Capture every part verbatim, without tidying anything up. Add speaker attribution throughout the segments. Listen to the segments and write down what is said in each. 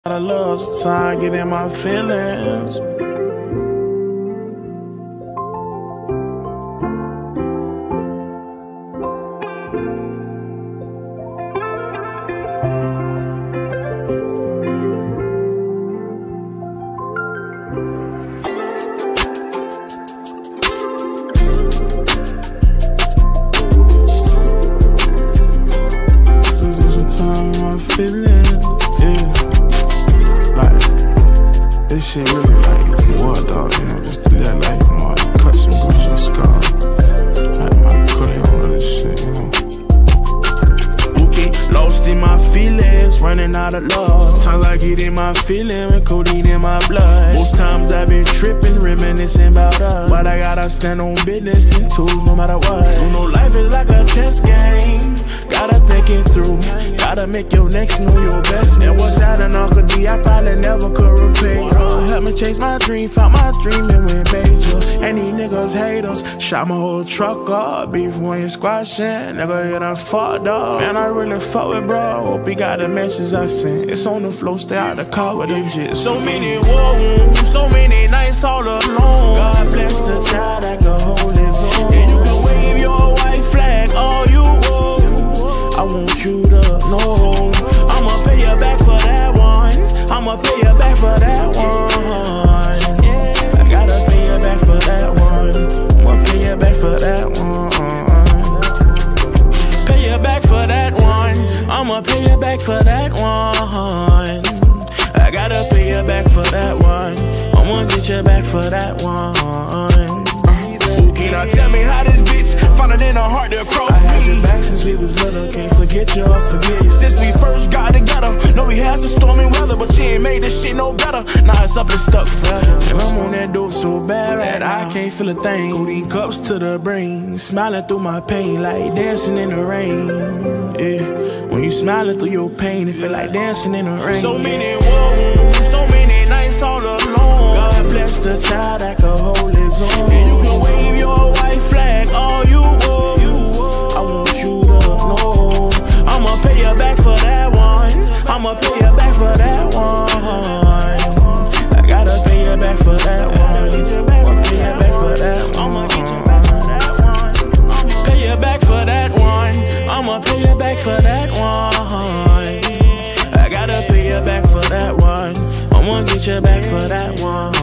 Speaker 1: I lost time getting my feelings. Losing time in my feelings, yeah. This shit really like war, dog, you know, just do that like more cuts and bruises and scars. Like my put all this shit, you know. Okay, lost in my feelings, running out of love. Sometimes I get in my feeling with codeine in my blood. Most times I've been tripping, reminiscing about us. But I gotta stand on business and tools no matter what. You know, life is like a chess game. Gotta think it through. Gotta make your next know your best man. What's that an Uncle D? I probably never could repay. Uh, help me chase my dream, found my dream and went major. And these niggas hate us. Shot my whole truck up, beef when you squashing. Nigga, you done fucked up. Man, I really fuck with bro. Hope he got the messages I sent. It's on the floor, stay out the car with them jits. So many war wounds, so many nights all alone. God bless the child that can hold his own. And you can wave your white flag all you want. I want you to know I'ma pay you back for that one. I'ma pay you back for that one. I gotta pay you back for that one. I'ma pay you back for that one. Pay you back for that one. I'ma pay you back for that one. I gotta pay you back for that one. I'ma get you back for that one. Now tell me how this bitch found it in her heart to cross me. I had your back since we was little, can't forget you or forget you. Since we first got together, know we had some stormy weather, but she ain't made this shit no better. Now it's up and stuck forever. And I'm on that dope so bad that I can't feel a thing. Codeine cups to the brain, smiling through my pain like dancing in the rain. Yeah, when you smiling through your pain, it feel like dancing in the rain. So many wounds, so many nights all alone. God bless the child that can hold his own. And you can wave your white flag all you want. I want you to know I'ma pay you back for that one. I'ma pay you back for that one. I gotta pay you back for that one. I'ma pay you back for that one. I'ma get you back for that one. Pay you back for that one. I'ma pay you back for that one. I gotta pay you back for that one. I'ma get you back for that one.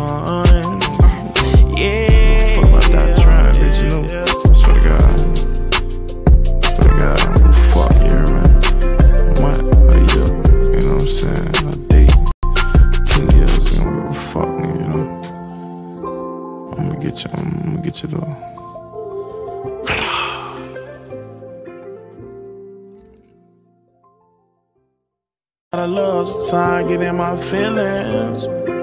Speaker 1: Yeah. Fuck about that trying, bitch, you know. Swear to God. Swear to God. Fuck you, man. Month, a year. You know what I'm saying? A day. Ten years. You don't give a fuck, you know. I'ma get you. I'ma get you though. I lost time getting my feelings.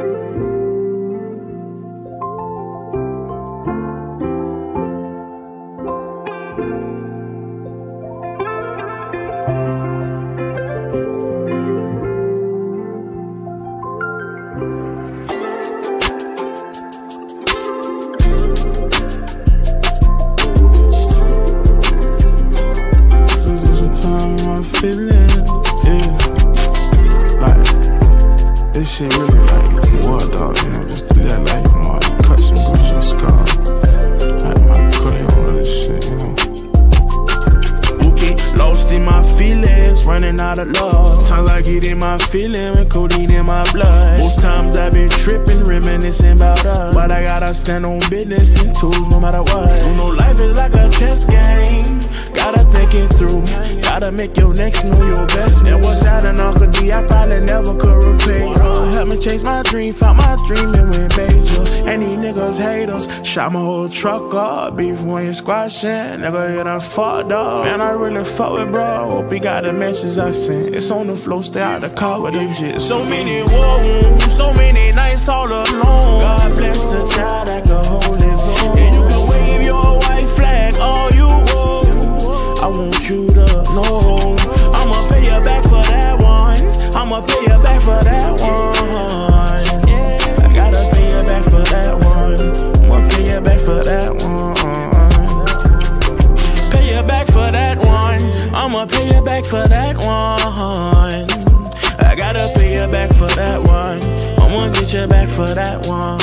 Speaker 1: Losing time in my feelings, yeah. This shit really like war, dog, you know, just do that like more cuts and bruises and scars. Like my put all this shit, you know. Okay, lost in my feelings, running out of love. Sometimes I get in my feeling with codeine in my blood. Most times I've been tripping, reminiscing about us. But I gotta stand on business and tools no matter what. You know, life is like a chess game. Gotta think it through. Gotta make your next know your best man. What's that an Uncle D? I probably never could repay. Uh, help me chase my dream, found my dream and went major. And these niggas hate us. Shot my whole truck up, beef when you squashing. Nigga, you done fucked up. Man, I really fuck with bro. Hope he got the messages I sent. It's on the floor, stay out the car with them jits. So many war wounds, so many nights all alone. God bless the child that can hold his own. And you can wave your white flag all you want. I want you to know I'ma pay you back for that one. I'ma pay you back for that one. I gotta pay you back for that one. I'ma pay you back for that one. Pay you back for that one. I'ma pay you back for that one. I gotta pay you back for that for that one.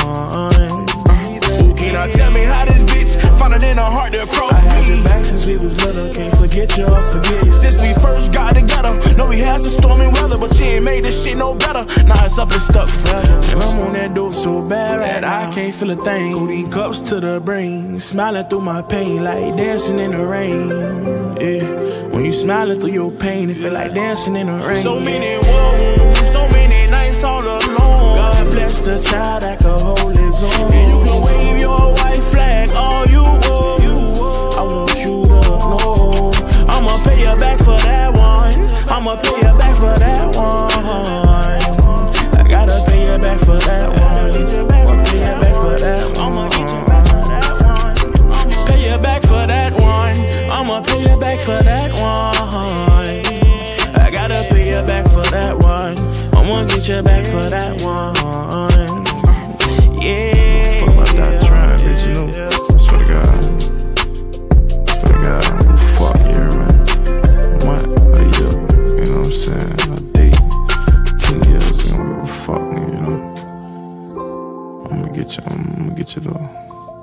Speaker 1: Now tell me how this bitch found it in her heart to cross me. I had your back since we was little, can't forget you or forget you. Since we first got together, know we had some stormy weather, but she ain't made this shit no better. Now it's up and stuck forever, and I'm on that dope so bad right that I can't feel a thing. Codeine cups to the brain, smiling through my pain like dancing in the rain. Yeah, when you smiling through your pain, it feel like dancing in the rain. So many wounds, so many nights all alone. God bless the child that can hold his own. And you can wave your white flag all you want. I want you to know I'ma pay you back for that one. I'ma pay you back for that one. I gotta pay you back for that one. I'ma pay you back for that one. I'ma get you back for that one. Pay you back for that one. I'ma pay you back for that one. I gotta pay you back for that one. I'ma get you back for that one. Yeah. Fuck about that trying, bitch, you know. Swear to God. Swear to God. Fuck you, man. What? A year. You know what I'm saying? A date. Ten years. You don't give a fuck, nigga, you know. I'ma get you. I'ma get you though.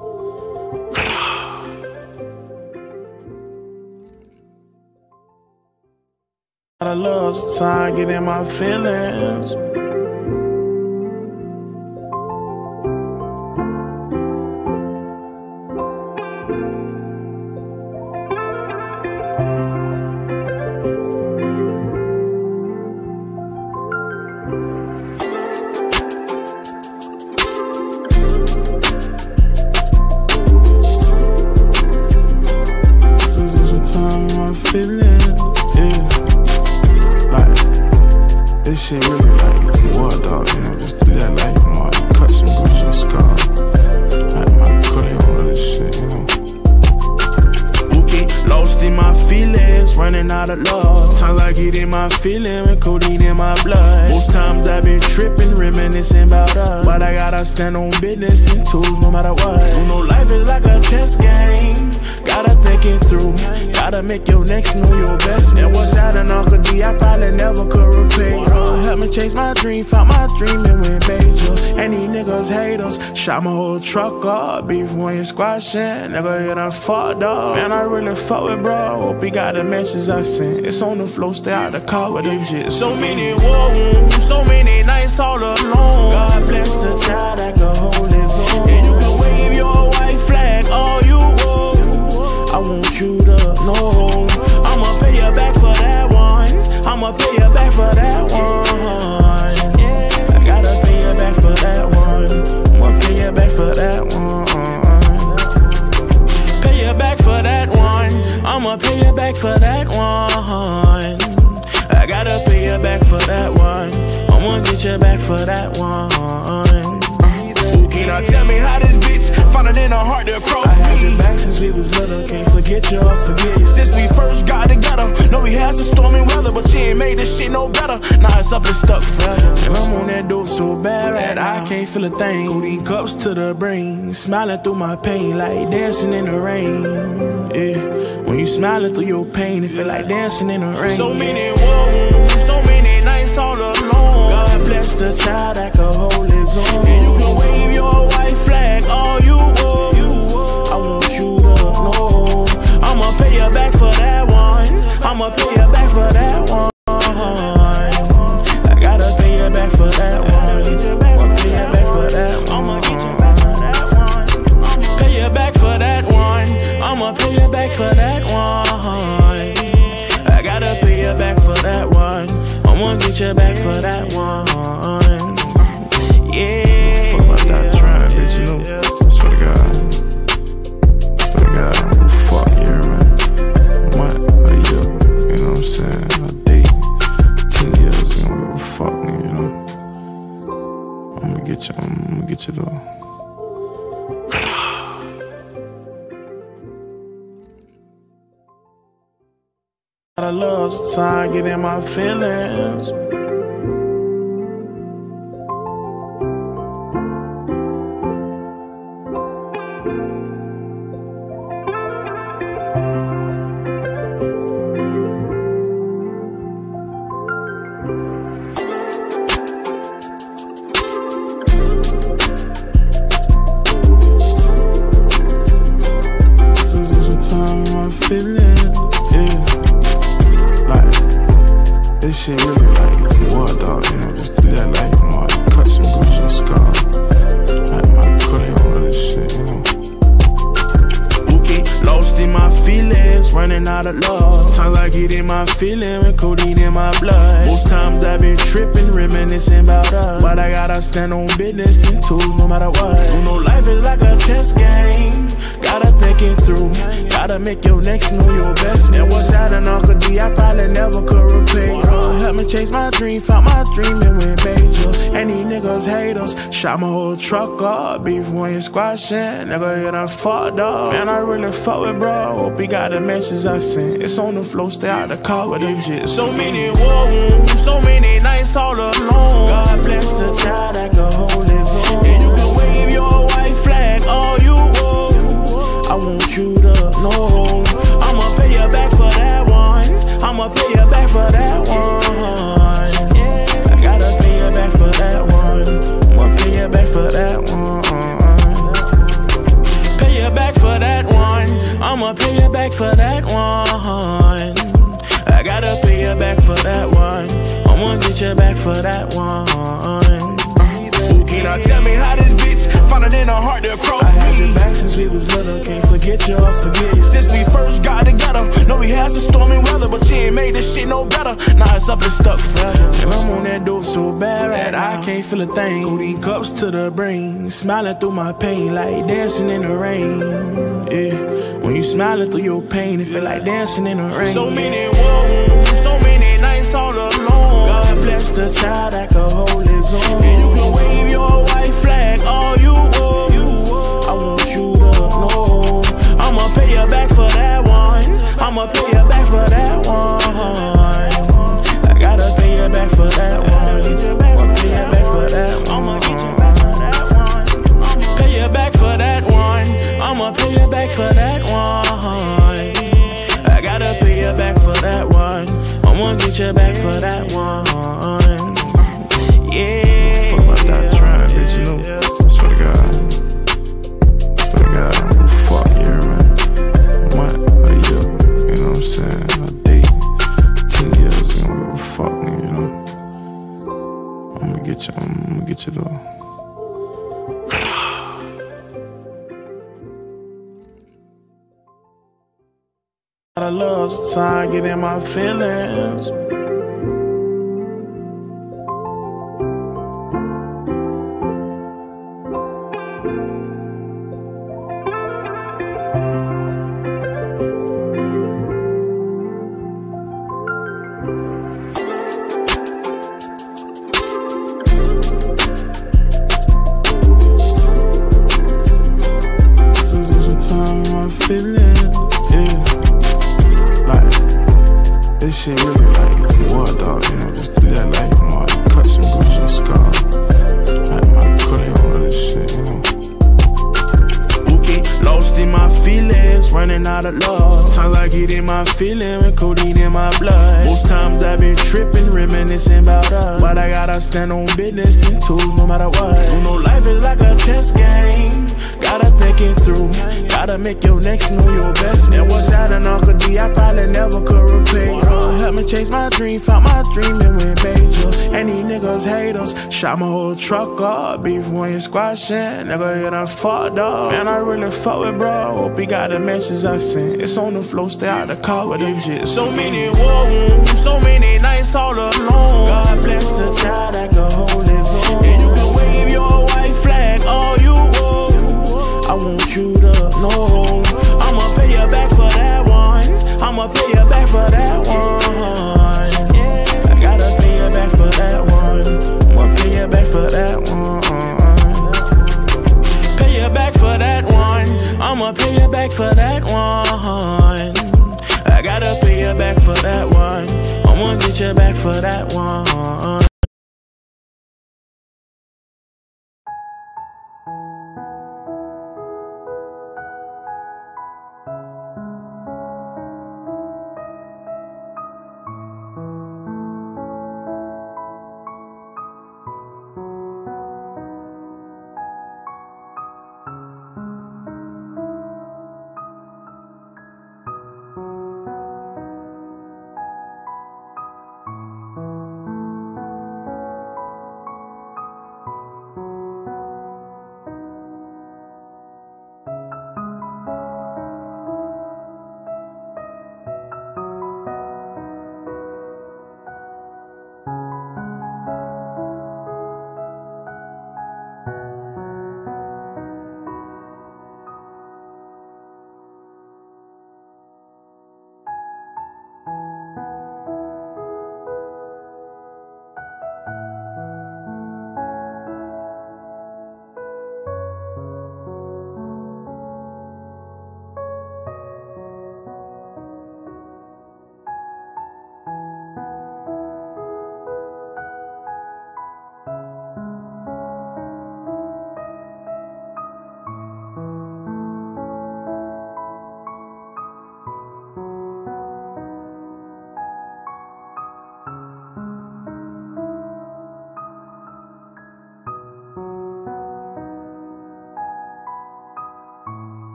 Speaker 1: I lost time getting my feelings. Losing time in my feelings. This shit really like war, dog, you know, just do that like, you know, cut some bruises and scars. Like my codeine, all this shit, you know. Okay, lost in my feelings, running out of love. Sometimes I get in my feeling with codeine in my blood. Most times I've been tripping, reminiscing about us. But I gotta stand on business and tools no matter what. You know, life is like a chess game. Gotta think it through. Gotta make your next know your best man. What's out in Uncle D, I probably never could repay. Uh, help me chase my dream, found my dream and went major. And these niggas hate us, shot my whole truck up. Beef when you squashing, nigga hit a fuck dog. Man, I really fuck with bro, hope he got the messages I sent. It's on the floor, stay out the car with them jits. So many wounds, so many nights all alone. God bless the child that can hold his own. And you can wave your white flag all you want. I want you to know I'ma pay you back for that one. I'ma pay you back for that one. I gotta pay you back for that one. I'ma pay you back for that one. Pay you back for that one. I'ma pay you back for that one. I gotta pay you back for that one. I'ma get you back for that one. Okay, now tell me how this bitch found it in her heart to cross me. I had your back since we was little, can't forget you or forget you. Since we first got together, know we had some stormy weather, but she ain't made this shit no better. Now it's up and stuck forever, and I'm on that dope so bad right that I can't feel a thing. Codeine cups to the brain, smiling through my pain like dancing in the rain. Yeah, when you smiling through your pain, it feel like dancing in the rain. So many wounds, so many nights all alone. God bless the child that can hold his own. And you can wave your white flag all you want. I want you to know I'ma pay you back for that one. I'ma pay you back for that one. I gotta pay you back for that one. I'ma pay you back for that one. I'ma get you back for that one. Pay you back for that one. I'ma pay you back for that one. I gotta pay you back for that one. I'ma get you back for that one. Yeah. Fuck about that trying, bitch, you know. Swear to God. Swear to God. Fuck you, man. What? A year. You know what I'm saying? A date. Ten years. You don't give a fuck, nigga, you know. I'ma get you. I'ma get you though. I lost time getting my feelings. out of love. Sometimes I get in my feeling with codeine in my blood. Most times I've been tripping, reminiscing about us. But I gotta stand on business, ten toes no matter what. You know life is like a chess game. Gotta think it through. Gotta make your next know your best. Man, what's that an Uncle D? I probably never could repay. Oh, help me chase my dream, found my dream and went major. And these niggas hate us. Shot my whole truck up, beef when you squashing. Nigga, you done fucked up. Man, I really fuck with bro. Hope he got the messages I sent. It's on the floor, stay out the car with them jits. So many wounds, so many nights all alone. God bless the child that can hold his own. And you can wave your white flag all you want. I want you to know I'ma pay you back for that one. I'ma pay you back for that one. I gotta pay you back for that one. I'ma pay you back for that one. Pay you back for that one. I'ma pay you back for that one. I gotta pay you back for that one. I'ma get you back for that one. Okay, now tell me how this bitch found it in her heart to cross me. I had your back since we was little, can't forget you or forget you. Since we first got together, know we had some stormy weather, but she ain't made this shit no better. Now it's up and stuck forever. And I'm on that dope so bad that I can't feel a thing. Codeine cups to the brain, smiling through my pain like dancing in the rain. Yeah, when you smiling through your pain, it feel like dancing in the rain. So many wounds, so many nights all alone. God bless the child that can hold his own. And you can wave your white flag all you want. I want you to know I'ma pay you back for that one. I'ma pay you back for that one. I gotta pay you back for that one. I'ma pay you back for that one. I'ma get you back for that one. Pay you back for that one. I'ma pay you back for that one. I gotta pay you back for that one. I'ma get you back for that one. Yeah. Fuck about that trying, bitch, you know. Swear to God. Swear to God. Fuck yeah, man. What? A year. You know what I'm saying? A day. Ten years. You know, fuck me, you know. I'ma get you. I'ma get you though. I love time, get in my feelings. Losing time in my feelings, yeah. This shit really like war dog, you know, just do that like more cuts and bruises and scars. Like my codeine, all this shit, you know. Okay, lost in my feelings, running out of love. Sometimes I get in my feeling with codeine in my blood. Most times I've been tripping, reminiscing about us. But I gotta stand on business, ten toes no matter what. You know life is like a chess game. Gotta think it through. Gotta make your next know your best. Man, what's that an Uncle D? I probably never could repay. Oh, help me chase my dream, found my dream and went major. And these niggas hate us. Shot my whole truck up, beef when you squashing. Nigga, you done fucked up. Man, I really fuck with bro. Hope he got the messages I sent. It's on the floor, stay out the car with them jits. So many wounds, so many nights all alone. God bless the child that can hold his own. And you can wave your white flag all you want. I want you to know I'ma pay you back for that one. I'ma pay you back for that one. I gotta pay you back for that one. I'ma pay you back for that one. Pay you back for that one. I'ma pay you back for that one. I gotta pay you back for that one. I'ma get you back for that one.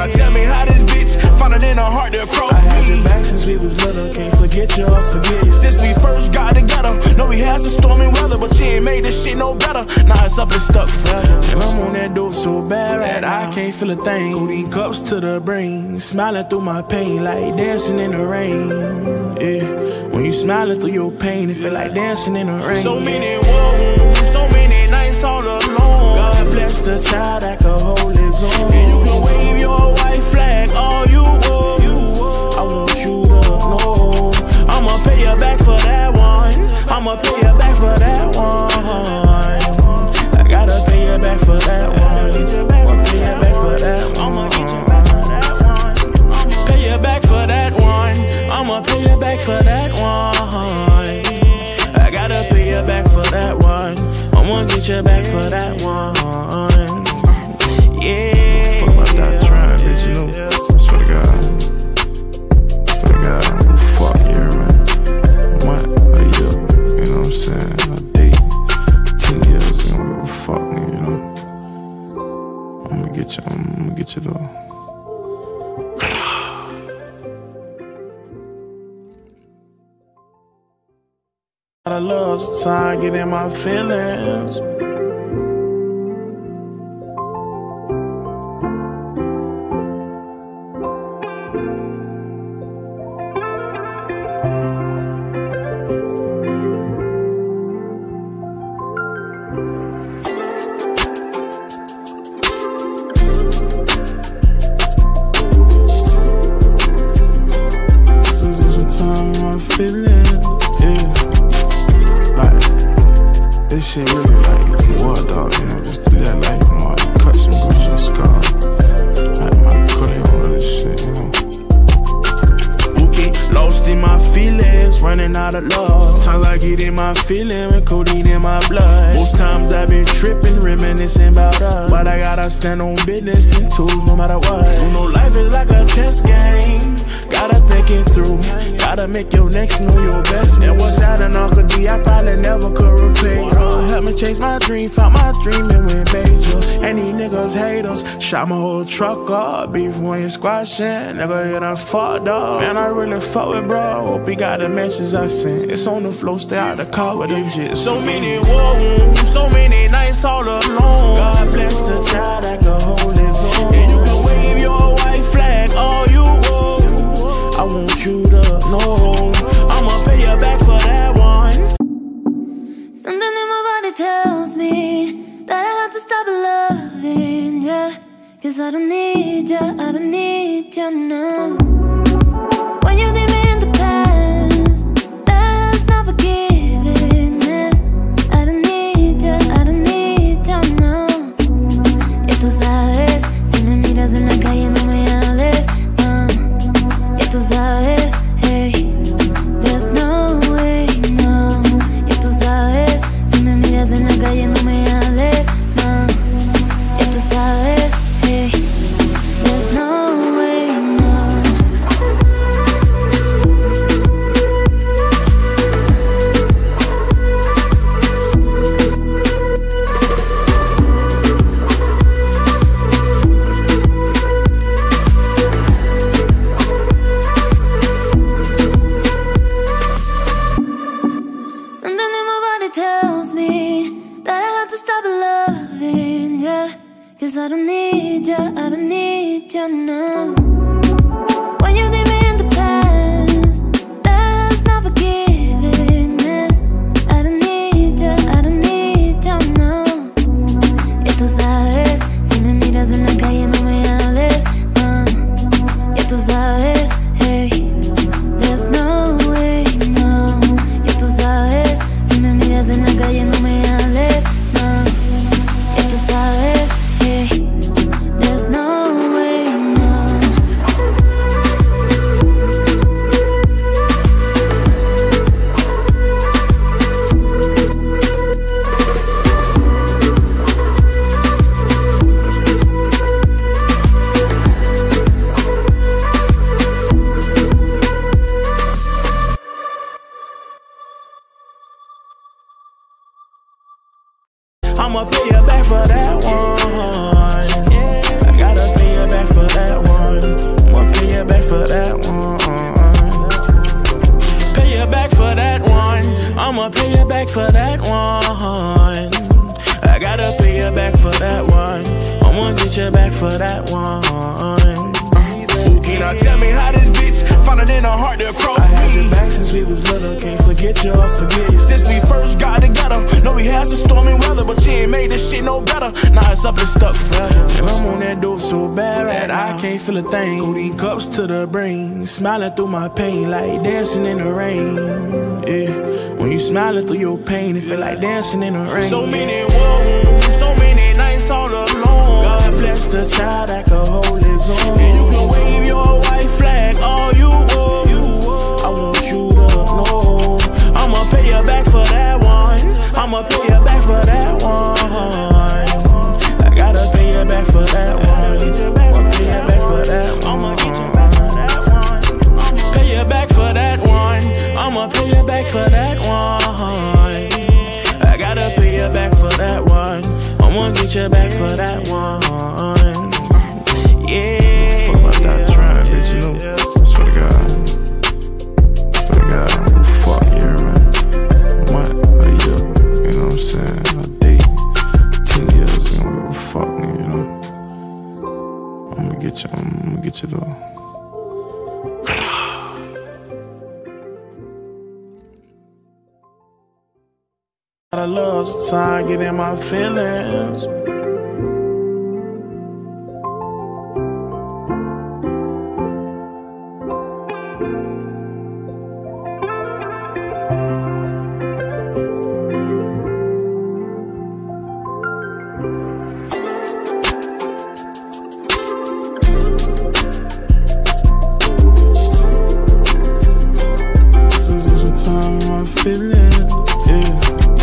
Speaker 1: Now tell me how this bitch found it in her heart to cross me. I had your back since we was little, can't forget you or forget you. Since we first got together, know we had some stormy weather, but she ain't made this shit no better. Now it's up and stuck forever, and I'm on that dope so bad right that I can't feel a thing. Codeine cups to the brain, smiling through my pain like dancing in the rain. Yeah, when you smiling through your pain, it feel like dancing in the rain. So many wounds, so many nights all alone. God bless the child that can hold his own. And you can wave your white flag all you want. I want you to know I'ma pay you back for that one. I'ma pay you back for that one. I gotta pay you back for that one. I'ma pay you back for that one. I'ma get you back for that one. Pay you back for that one. I'ma pay you back for that one. I gotta pay you back for that one. I'ma get you back for that one. Yeah. Fuck about that trying, bitch, you know. Swear to God. Swear to God. Fuck you, man. What? A year. You know what I'm saying? A date. Ten years. You don't give a fuck, nigga, you know. I'ma get you. I'ma get you though. I lost time getting my feelings. Losing time in my feelings. This shit really like war, dog, you know, just do that life, you know, cut some bruises and scars. Like my codeine, all this shit, you know. Okay, lost in my feelings, running out of love. Sometimes I get in my feeling with codeine in my blood. Most times I've been tripping, reminiscing about us. But I gotta stand on business, ten toes, no matter what. You know, life is like a chess game. Gotta think it through. Gotta make your next know your best move. And what's out in Uncle D, I probably never could repay. Uh, help me chase my dream, found my dream and went major. And these niggas hate us, shot my whole truck up. Beef when you squashing, nigga, you done fucked up. Man, I really fuck with bro, hope he got the messages I sent. It's on the floor, stay out the car with them jits. So many wounds, so many nights all alone. God bless the child that can hold his own. And you can wave your white flag all you want. I want you to know I'ma pay you back for that one.
Speaker 2: Something in my body tells me that I have to stop loving ya, cause I don't need ya, I don't need ya now. When you leave me in the past, that's not forgiveness. I don't need ya, I don't need ya now. Y tú sabes, si me miras en la calle no me hables, no. Y tú sabes, hey, there's no way, no. Y tú sabes, si me miras en la calle no me hables, no. Y tú sabes, hey, there's no way, no. Something in my body tells me that I have to stop loving ya, cause I don't need ya, I don't need ya now. When you leave me in the past, that's not forgiveness. I don't need ya, I don't need ya now. Y tú sabes, si me miras en la calle no me hables, no. Y tú sabes, hey, there's no way, no. Y tú sabes, si me miras en la calle no me hables, no. Y tú sabes, hey, there's no way, no.
Speaker 1: I'ma pay you back for that one. I gotta pay you back for that one. I'ma pay you back for that one. I gotta pay you back for that one. I'ma get you back for that one. Okay, now tell me how this bitch found it in her heart to cross me. I had your back since we was little, can't forget you or forget you. Since we first got together, know we had some stormy weather, but she ain't made this shit no better. Now it's up and stuck forever. And I'm on that dope so bad right that I can't feel a thing. Codeine cups to the brain, smiling through my pain like dancing in the rain. Yeah, when you smiling through your pain, it feel like dancing in the rain. So many woes, so many nights all alone. God bless the child that can hold his own. And you can wave your white flag all you want. I want you to know I'ma pay you back for that one. I'ma pay you back for that one. I gotta pay you back for that one. I'ma pay you back for that one. I'ma get you back for that one. Pay you back for that one. I'ma pay you back for that one. I gotta pay you back for that one. I'ma get you back for that one. Yeah.
Speaker 3: Fuck about that trying, bitch, you know. Swear to God. Swear to God. Fuck yeah, man. What? A year. You know what I'm saying? A day. Ten years. You know, fuck me, you know. I'ma get you. I'ma get you though.
Speaker 1: I love time, get in my feelings. Losing time in my feelings, yeah.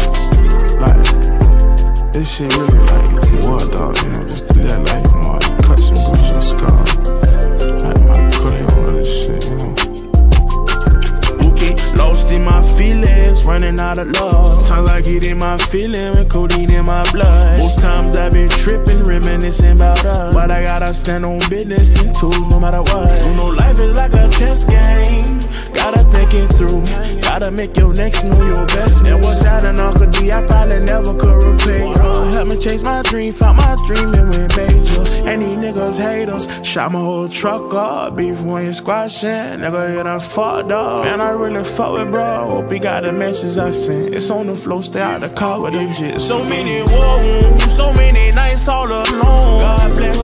Speaker 1: Like, this shit really like war, dog, you know, just do that like more cuts and bruises and scars. Like my codeine, all this shit, you know. Okay, lost in my feelings, running out of love. Sometimes I get in my feeling with codeine in my blood. Most times I've been tripping, reminiscing about us, but I gotta stand on business, ten toes no matter what. You know, life is like a chess game, gotta think it through. Gotta make your next know your best. And what's that an Uncle D I probably never could repay. Oh, help me chase my dream, found my dream and went major. And these niggas hate us, shot my whole truck up. Beef when you squashing, nigga, you done fucked up. Man, I really fuck with bro, hope he got the messages I sent. It's on the floor, stay out the car with them jits. So many woes, so many nights all alone. God bless.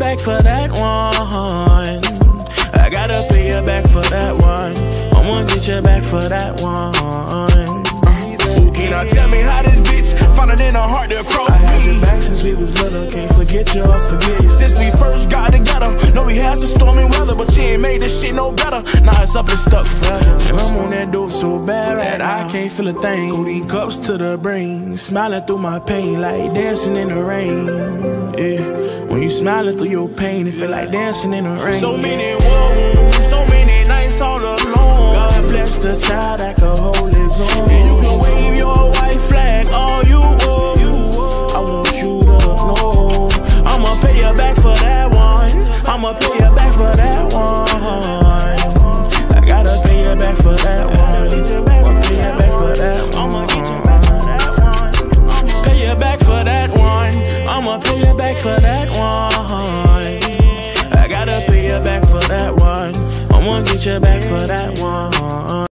Speaker 1: back for that one. I gotta pay you back for that one. I'ma get you back for that one.
Speaker 4: Now tell me how this bitch found it in her heart to cross
Speaker 1: I had
Speaker 4: me.
Speaker 1: your back since we was little, can't forget you or forget you.
Speaker 4: Since we first got together, know we had some stormy weather, but she ain't made this shit no better. Now it's up and stuck forever.
Speaker 1: And I'm on that dope so bad that I can't feel a thing. Codeine cups to the brain, smiling through my pain like dancing in the rain. Yeah, when you smiling through your pain, it feel like dancing in the rain.
Speaker 4: So many wounds